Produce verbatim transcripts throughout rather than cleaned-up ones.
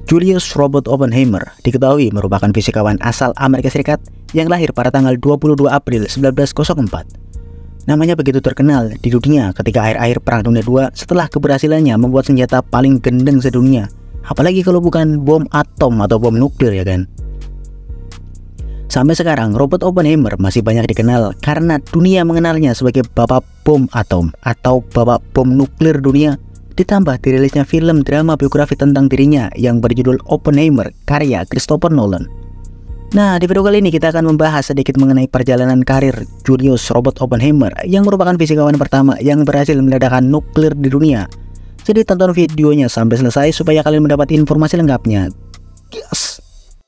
Julius Robert Oppenheimer diketahui merupakan fisikawan asal Amerika Serikat yang lahir pada tanggal dua puluh dua April seribu sembilan ratus empat. Namanya begitu terkenal di dunia ketika akhir-akhir Perang Dunia kedua setelah keberhasilannya membuat senjata paling gendeng sedunia. Apalagi kalau bukan bom atom atau bom nuklir, ya kan? Sampai sekarang Robert Oppenheimer masih banyak dikenal karena dunia mengenalnya sebagai bapak bom atom atau bapak bom nuklir dunia. Ditambah dirilisnya film drama biografi tentang dirinya yang berjudul Oppenheimer karya Christopher Nolan. Nah, di video kali ini kita akan membahas sedikit mengenai perjalanan karir Julius Robert Oppenheimer yang merupakan fisikawan pertama yang berhasil meledakkan nuklir di dunia. Jadi tonton videonya sampai selesai supaya kalian mendapat informasi lengkapnya. Yes.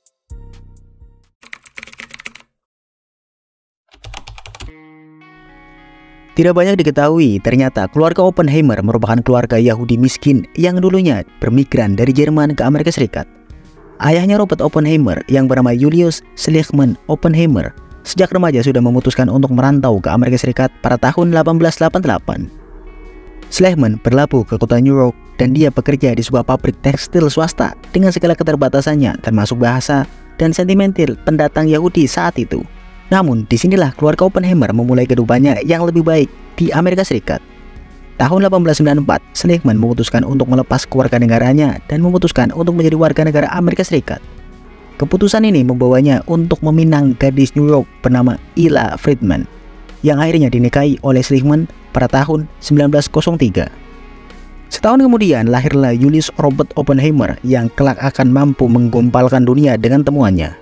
Tidak banyak diketahui, ternyata keluarga Oppenheimer merupakan keluarga Yahudi miskin yang dulunya bermigran dari Jerman ke Amerika Serikat. Ayahnya Robert Oppenheimer yang bernama Julius Schleichmann Oppenheimer sejak remaja sudah memutuskan untuk merantau ke Amerika Serikat pada tahun seribu delapan ratus delapan puluh delapan. Schleichmann berlabuh ke kota New York dan dia bekerja di sebuah pabrik tekstil swasta dengan segala keterbatasannya termasuk bahasa dan sentimental pendatang Yahudi saat itu. Namun, disinilah keluarga Oppenheimer memulai kehidupannya yang lebih baik di Amerika Serikat. Tahun seribu delapan ratus sembilan puluh empat, Schleichmann memutuskan untuk melepas kewarganegaranya dan memutuskan untuk menjadi warga negara Amerika Serikat. Keputusan ini membawanya untuk meminang gadis New York bernama Ella Friedman, yang akhirnya dinikahi oleh Schleichmann pada tahun seribu sembilan ratus tiga. Setahun kemudian lahirlah Julius Robert Oppenheimer yang kelak akan mampu menggompalkan dunia dengan temuannya.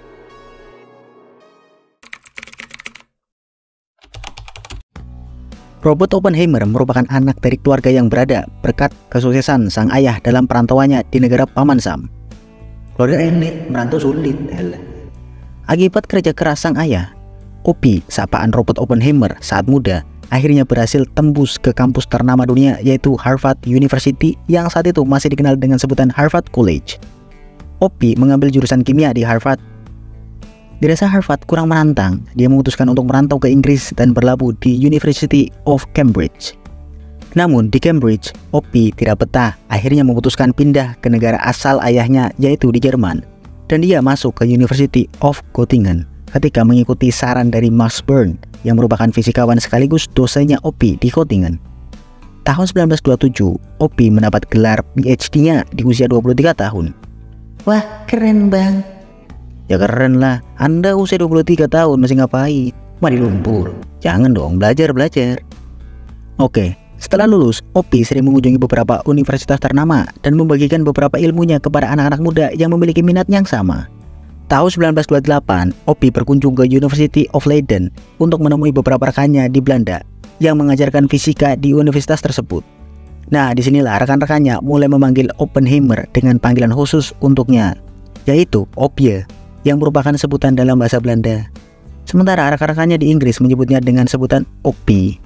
Robert Oppenheimer merupakan anak dari keluarga yang berada berkat kesuksesan sang ayah dalam perantauannya di negara Paman Sam. Keluarga elit merantau sulit. Akibat kerja keras sang ayah, Opie, sapaan Robert Oppenheimer saat muda, akhirnya berhasil tembus ke kampus ternama dunia yaitu Harvard University yang saat itu masih dikenal dengan sebutan Harvard College. Opie mengambil jurusan kimia di Harvard. Dirasa Harvard kurang menantang, dia memutuskan untuk merantau ke Inggris dan berlabuh di University of Cambridge. Namun di Cambridge, Opie tidak betah, akhirnya memutuskan pindah ke negara asal ayahnya yaitu di Jerman. Dan dia masuk ke University of Göttingen ketika mengikuti saran dari Max Born yang merupakan fisikawan sekaligus dosennya Opie di Göttingen. Tahun seribu sembilan ratus dua puluh tujuh, Opie mendapat gelar P H D-nya di usia dua puluh tiga tahun. Wah, keren bang. Ya keren lah, Anda usia dua puluh tiga tahun masih ngapain? Mandi lumpur. Jangan dong, belajar-belajar. Oke, setelah lulus, Opie sering mengunjungi beberapa universitas ternama dan membagikan beberapa ilmunya kepada anak-anak muda yang memiliki minat yang sama. Tahun seribu sembilan ratus dua puluh delapan, Opie berkunjung ke University of Leiden untuk menemui beberapa rekannya di Belanda yang mengajarkan fisika di universitas tersebut. Nah, disinilah rekan-rekannya mulai memanggil Oppenheimer dengan panggilan khusus untuknya, yaitu Opie, yang merupakan sebutan dalam bahasa Belanda. Sementara rekan-rekannya di Inggris menyebutnya dengan sebutan Opie.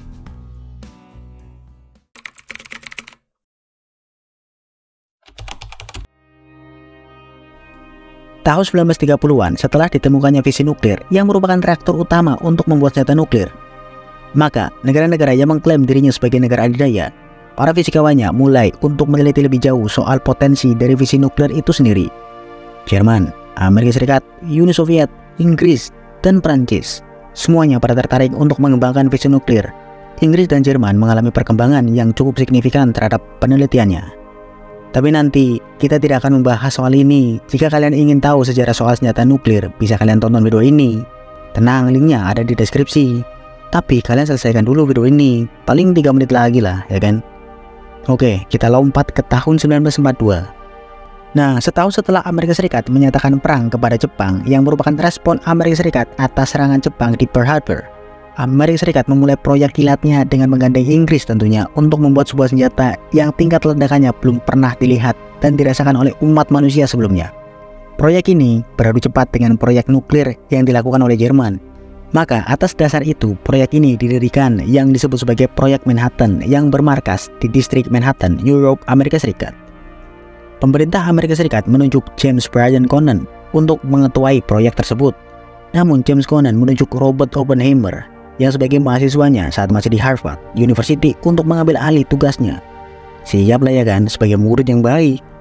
Tahun seribu sembilan ratus tiga puluhan, setelah ditemukannya fisi nuklir yang merupakan reaktor utama untuk membuat senjata nuklir, maka negara-negara yang mengklaim dirinya sebagai negara adidaya, para fisikawannya mulai untuk meneliti lebih jauh soal potensi dari fisi nuklir itu sendiri. Jerman, Amerika Serikat, Uni Soviet, Inggris, dan Prancis semuanya pada tertarik untuk mengembangkan fisi nuklir. Inggris dan Jerman mengalami perkembangan yang cukup signifikan terhadap penelitiannya. Tapi nanti kita tidak akan membahas soal ini. Jika kalian ingin tahu sejarah soal senjata nuklir, bisa kalian tonton video ini. Tenang, linknya ada di deskripsi. Tapi kalian selesaikan dulu video ini, paling tiga menit lagi lah, ya kan? Oke, kita lompat ke tahun seribu sembilan ratus empat puluh dua. Nah, setahun setelah Amerika Serikat menyatakan perang kepada Jepang yang merupakan respon Amerika Serikat atas serangan Jepang di Pearl Harbor, Amerika Serikat memulai proyek kilatnya dengan menggandeng Inggris tentunya untuk membuat sebuah senjata yang tingkat ledakannya belum pernah dilihat dan dirasakan oleh umat manusia sebelumnya. Proyek ini beradu cepat dengan proyek nuklir yang dilakukan oleh Jerman. Maka atas dasar itu, proyek ini didirikan yang disebut sebagai Proyek Manhattan yang bermarkas di distrik Manhattan, New York, Amerika Serikat. Pemerintah Amerika Serikat menunjuk James Bryan Conant untuk mengetuai proyek tersebut. Namun James Conant menunjuk Robert Oppenheimer yang sebagai mahasiswanya saat masih di Harvard University untuk mengambil alih tugasnya. Siap lah ya kan, sebagai murid yang baik.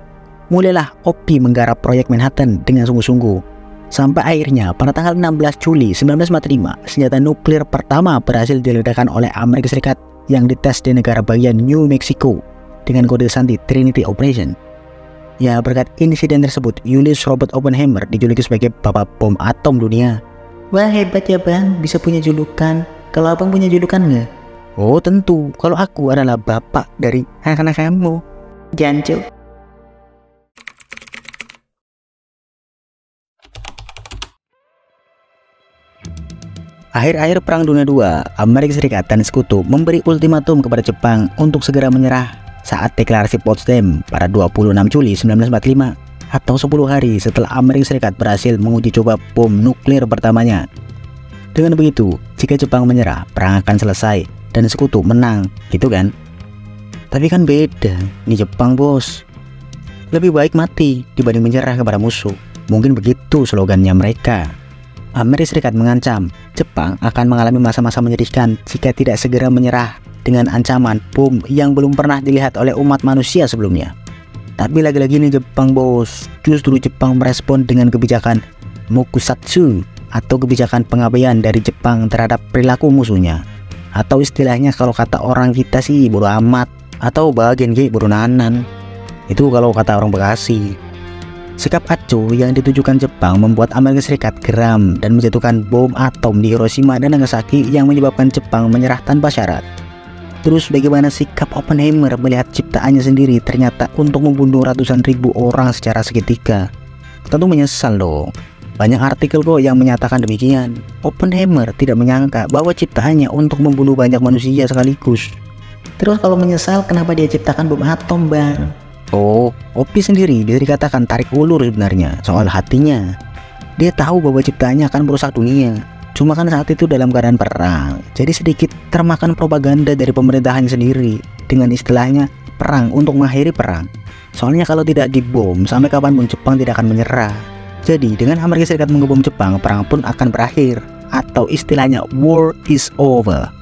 mulailah Opie menggarap proyek Manhattan dengan sungguh-sungguh. Sampai akhirnya pada tanggal enam belas Juli seribu sembilan ratus empat puluh lima, senjata nuklir pertama berhasil diledakkan oleh Amerika Serikat yang dites di negara bagian New Mexico dengan kode santi Trinity Operation. Ya, berkat insiden tersebut, Julius Robert Oppenheimer dijuluki sebagai Bapak Bom Atom Dunia. Wah, hebat ya bang, bisa punya julukan. Kalau abang punya julukan nggak? Oh tentu, kalau aku adalah bapak dari anak-anak kamu. Jancuk. Akhir-akhir Perang Dunia kedua, Amerika Serikat dan Sekutu memberi ultimatum kepada Jepang untuk segera menyerah saat deklarasi Potsdam pada dua puluh enam Juli seribu sembilan ratus empat puluh lima, atau sepuluh hari setelah Amerika Serikat berhasil menguji coba bom nuklir pertamanya. Dengan begitu, jika Jepang menyerah, perang akan selesai dan Sekutu menang, gitu kan? Tapi kan beda, ini Jepang bos. Lebih baik mati dibanding menyerah kepada musuh. Mungkin begitu slogannya mereka. Amerika Serikat mengancam Jepang akan mengalami masa-masa menyedihkan jika tidak segera menyerah dengan ancaman bom yang belum pernah dilihat oleh umat manusia sebelumnya. Tapi lagi-lagi ini Jepang bos, justru Jepang merespon dengan kebijakan mokusatsu atau kebijakan pengabaian dari Jepang terhadap perilaku musuhnya. Atau istilahnya kalau kata orang kita sih bodo amat, atau bagian G bodo nanan. Itu kalau kata orang Bekasi. Sikap acuh yang ditujukan Jepang membuat Amerika Serikat geram dan menjatuhkan bom atom di Hiroshima dan Nagasaki yang menyebabkan Jepang menyerah tanpa syarat. Terus bagaimana sikap Oppenheimer melihat ciptaannya sendiri ternyata untuk membunuh ratusan ribu orang secara seketika? Tentu menyesal dong. Banyak artikel kok yang menyatakan demikian. Oppenheimer tidak menyangka bahwa ciptaannya untuk membunuh banyak manusia sekaligus. Terus kalau menyesal kenapa dia ciptakan bom atom bang? Oh, Opie sendiri bisa dikatakan tarik ulur sebenarnya soal hatinya. Dia tahu bahwa ciptaannya akan merusak dunia. Cuma kan saat itu dalam keadaan perang, jadi sedikit termakan propaganda dari pemerintahannya sendiri dengan istilahnya perang untuk mengakhiri perang. Soalnya kalau tidak dibom, sampai kapanpun Jepang tidak akan menyerah. Jadi dengan Amerika Serikat mengebom Jepang, perang pun akan berakhir, atau istilahnya war is over.